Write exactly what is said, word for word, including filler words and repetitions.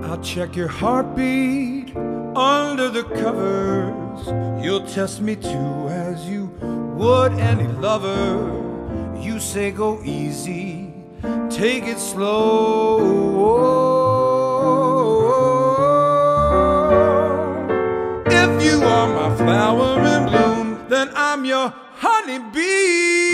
I'll check your heartbeat under the covers. You'll test me too as you would any lover. You say go easy, take it slow. If you are my flower in bloom, then I'm your honeybee.